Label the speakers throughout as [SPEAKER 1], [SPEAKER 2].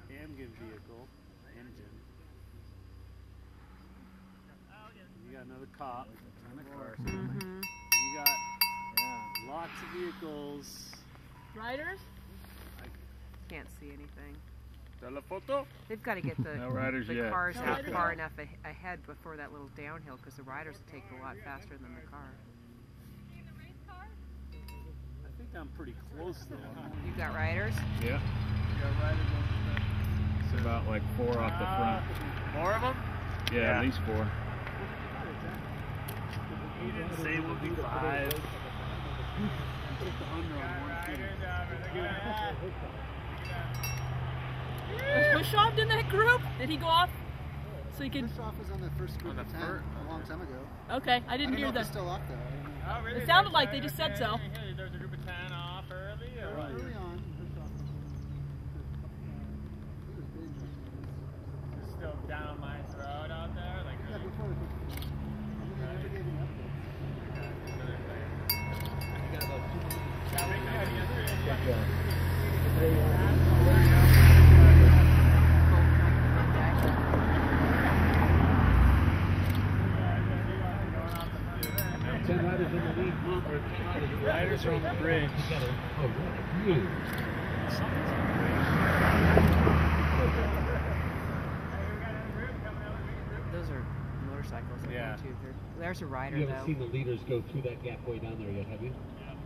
[SPEAKER 1] Amgen vehicle, engine. You got another cop.
[SPEAKER 2] Mm-hmm.
[SPEAKER 1] You got lots of vehicles.
[SPEAKER 3] Riders?
[SPEAKER 2] Can't see anything.
[SPEAKER 1] Telefoto?
[SPEAKER 2] They've got to get the,
[SPEAKER 4] No riders
[SPEAKER 2] the
[SPEAKER 4] yet.
[SPEAKER 2] cars
[SPEAKER 3] No
[SPEAKER 2] out
[SPEAKER 3] riders
[SPEAKER 2] far
[SPEAKER 3] yet.
[SPEAKER 2] enough ahead before that little downhill, because the riders take a lot faster than the car.
[SPEAKER 1] I think I'm pretty close though.
[SPEAKER 2] You got riders?
[SPEAKER 4] Yeah.
[SPEAKER 1] You got riders on
[SPEAKER 4] It's about like 4 off the front.
[SPEAKER 1] More of them?
[SPEAKER 4] Yeah, at least 4.
[SPEAKER 1] You didn't say it would be 5.
[SPEAKER 3] Was Bushoff in that group? Did he go off? So he could.
[SPEAKER 5] Bushoff was on the first group of 10 a long time ago.
[SPEAKER 3] Okay, I didn't hear
[SPEAKER 5] I don't know if
[SPEAKER 3] that.
[SPEAKER 5] he's still off there.
[SPEAKER 6] Oh, really?
[SPEAKER 3] It sounded like they just said so.
[SPEAKER 6] There's a group of 10 off early? Or what?
[SPEAKER 5] Early on, Bushoff was he was dangerous.
[SPEAKER 6] It's still down on Mines Road out there? Like,
[SPEAKER 5] Yeah, before the they never gave me updates.
[SPEAKER 1] Riders are on the bridge.
[SPEAKER 2] Those are motorcycles.
[SPEAKER 1] Yeah.
[SPEAKER 2] There's a rider,
[SPEAKER 7] You haven't
[SPEAKER 2] though.
[SPEAKER 7] seen the leaders go through that gap way down there yet, have you?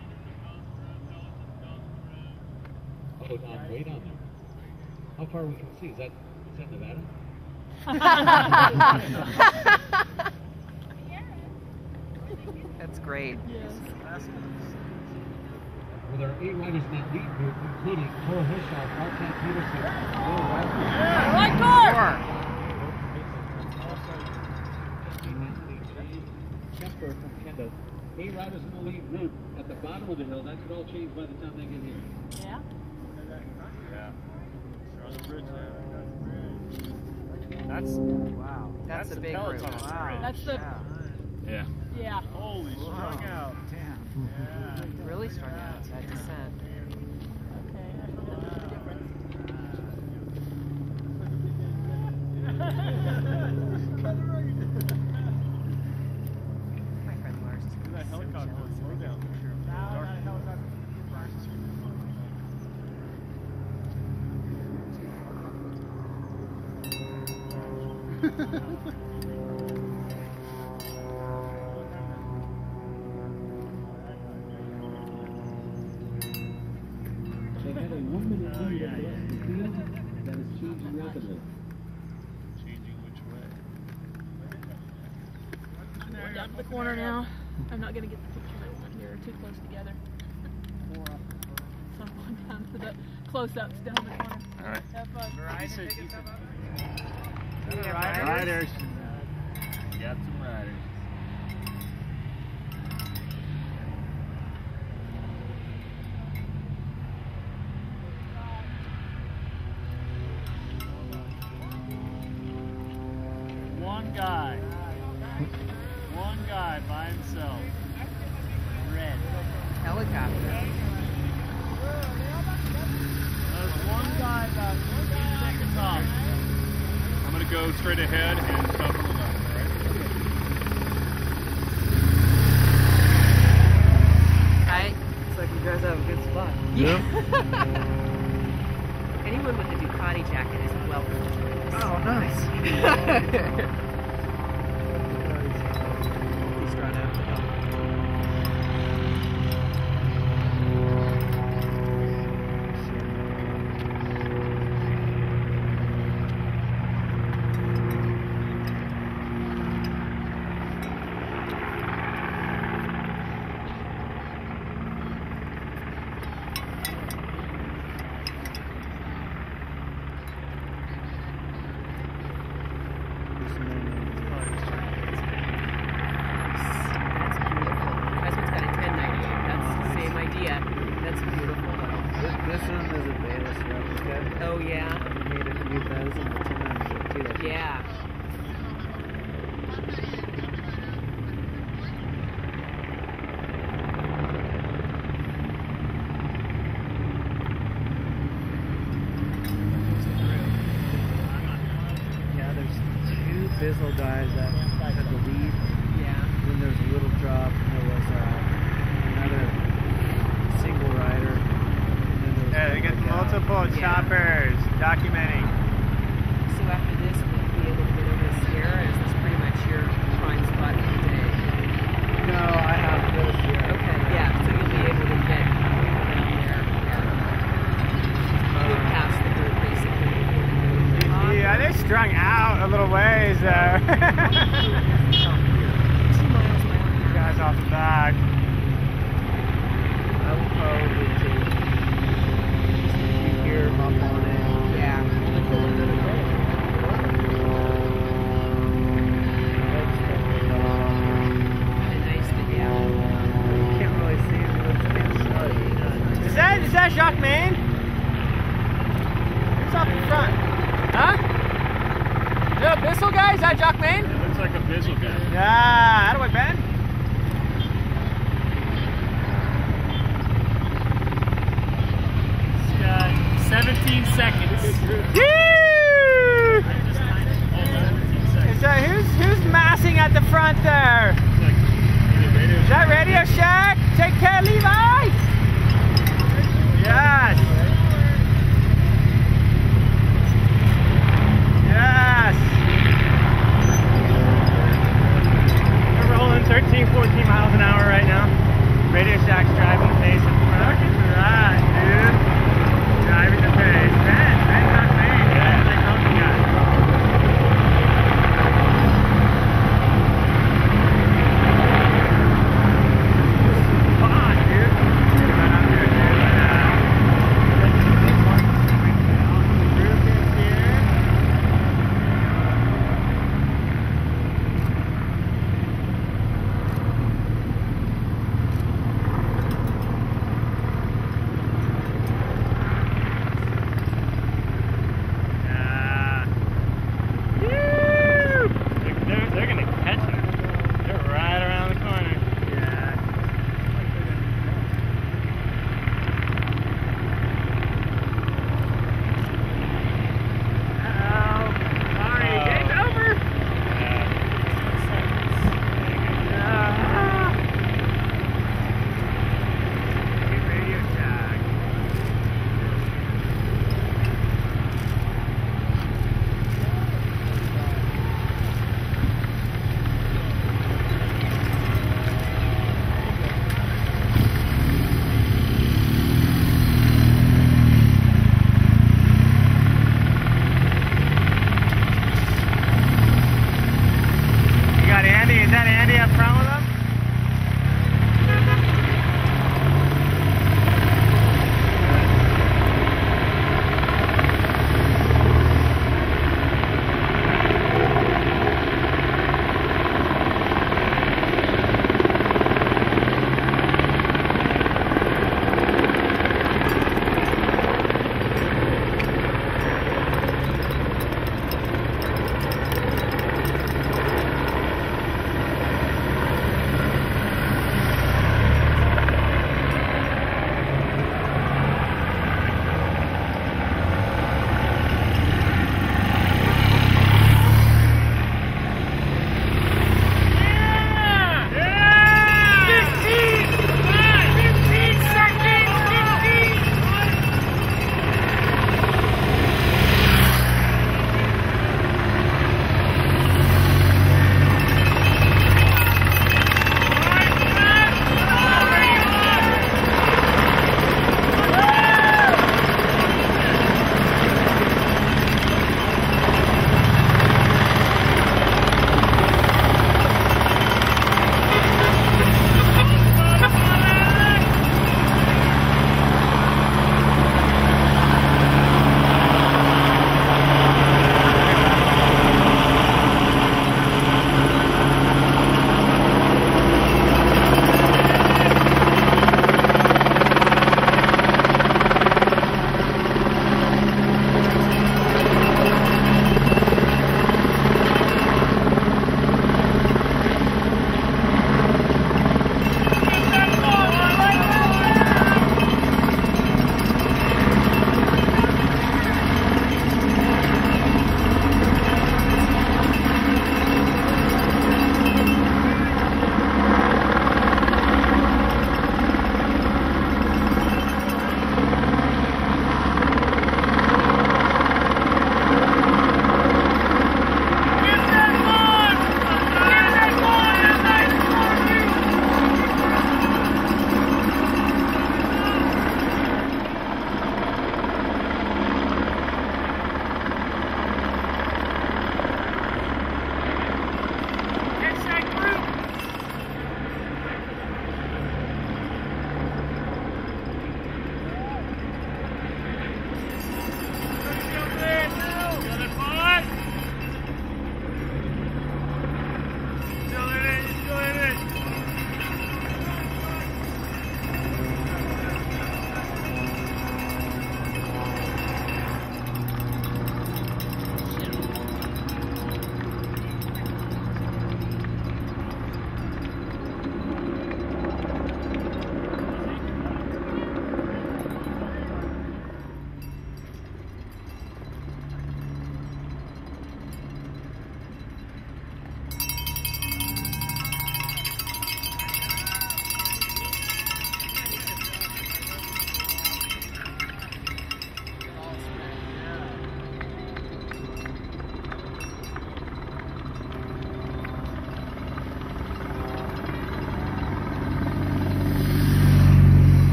[SPEAKER 7] Oh, down, way down there. How far we can see? Is that Nevada?
[SPEAKER 2] That's great.
[SPEAKER 3] Yes.
[SPEAKER 7] Well, there are 8 riders in that lead group, including Cole Hishaw, Martin Peterson, Will Weston.
[SPEAKER 3] Yeah, right car!
[SPEAKER 7] Kemper from Kenda. 8 riders in the lead group at the bottom of the hill. That could all change by the time they get here.
[SPEAKER 3] Yeah.
[SPEAKER 1] Yeah. On the bridge there. That's
[SPEAKER 2] Wow. That's
[SPEAKER 1] the
[SPEAKER 2] a big
[SPEAKER 1] Peloton
[SPEAKER 2] group.
[SPEAKER 1] on the
[SPEAKER 2] Wow.
[SPEAKER 1] bridge.
[SPEAKER 3] That's the.
[SPEAKER 4] Yeah.
[SPEAKER 3] Yeah.
[SPEAKER 1] Holy strung out.
[SPEAKER 5] Damn.
[SPEAKER 1] Yeah.
[SPEAKER 2] Really strung out, that descent.
[SPEAKER 3] Okay, I know that's the difference.
[SPEAKER 2] My friend Lars is
[SPEAKER 1] That helicopter will slow down for sure.
[SPEAKER 7] They had a 1-minute lead at the rest of the field that is changing rapidly.
[SPEAKER 1] Changing which way?
[SPEAKER 3] Going down to the corner now. I'm not going to get the picture right one here. Too close together. So I'm going down to the close-ups down the corner.
[SPEAKER 1] All right.
[SPEAKER 3] Have fun.
[SPEAKER 1] Riders. Got some riders. One guy by himself. Red.
[SPEAKER 2] helicopter.
[SPEAKER 1] There's one guy about 2 seconds off.
[SPEAKER 4] I'm going to go straight ahead and cover the left,
[SPEAKER 2] Right?
[SPEAKER 5] Looks like you guys have a good spot.
[SPEAKER 2] Yeah. Anyone with a Ducati jacket is welcome to join us.
[SPEAKER 5] Oh, nice.
[SPEAKER 2] He's run out to help.
[SPEAKER 5] This one is a Vegas replica.
[SPEAKER 2] Oh, yeah?
[SPEAKER 5] We made a few thousand times too.
[SPEAKER 2] Yeah.
[SPEAKER 1] It's a drill. Bizzle guys that had the lead.
[SPEAKER 2] Yeah.
[SPEAKER 1] Then there's a little drop, and there was another single rider. And then there was
[SPEAKER 6] Yeah, they get
[SPEAKER 1] another gal.
[SPEAKER 6] multiple choppers documenting.
[SPEAKER 2] So after this, we'll be able to get over to Sierra. Is this pretty much your prime spot of the day?
[SPEAKER 1] No, I have to go to Sierra.
[SPEAKER 2] Okay, yeah, so you'll be able to get down there. Get past the group, basically.
[SPEAKER 6] Yeah, they're strung out a little ways there.
[SPEAKER 2] 2 miles an hour.
[SPEAKER 6] Guys off the back.
[SPEAKER 1] I will probably take you here, hop on it.
[SPEAKER 2] Yeah. Kind of nice to get out.
[SPEAKER 1] You can't really see it, but it's kind of snug.
[SPEAKER 6] Is that Jacques Main? Who's up in front? Huh? Is that a Bissell guy? Is that Jacques Main?
[SPEAKER 4] It looks like a visual guy.
[SPEAKER 6] Yeah, how do I Ben?
[SPEAKER 5] It's got 17 seconds.
[SPEAKER 6] Woo! Is that, who's massing at the front there? Is that Radio Shack? Take care, Levi! Yes! Yes! We're rolling 13, 14 miles an hour right now. Radio Shack's driving the pace in front. Look at that, dude. Driving the pace. Ben's not paying. Yeah, it's like helping guys. Come on, dude. Right up there, dude.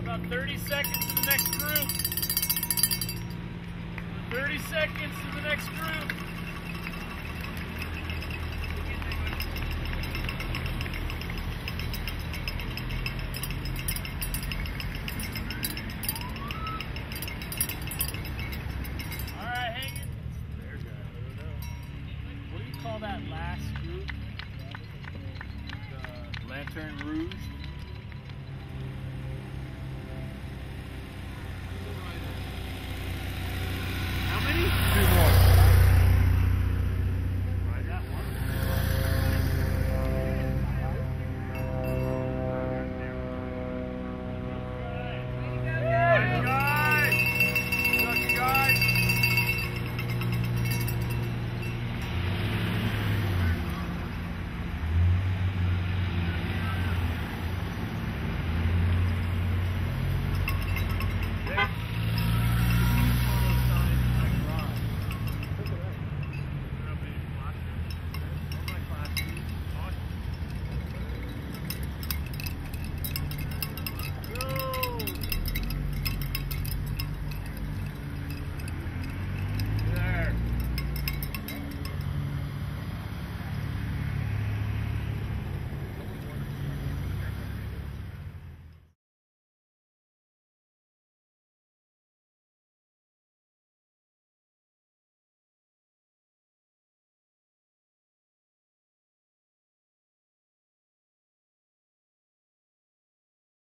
[SPEAKER 1] About 30 seconds to the next group. 30 seconds to the next group.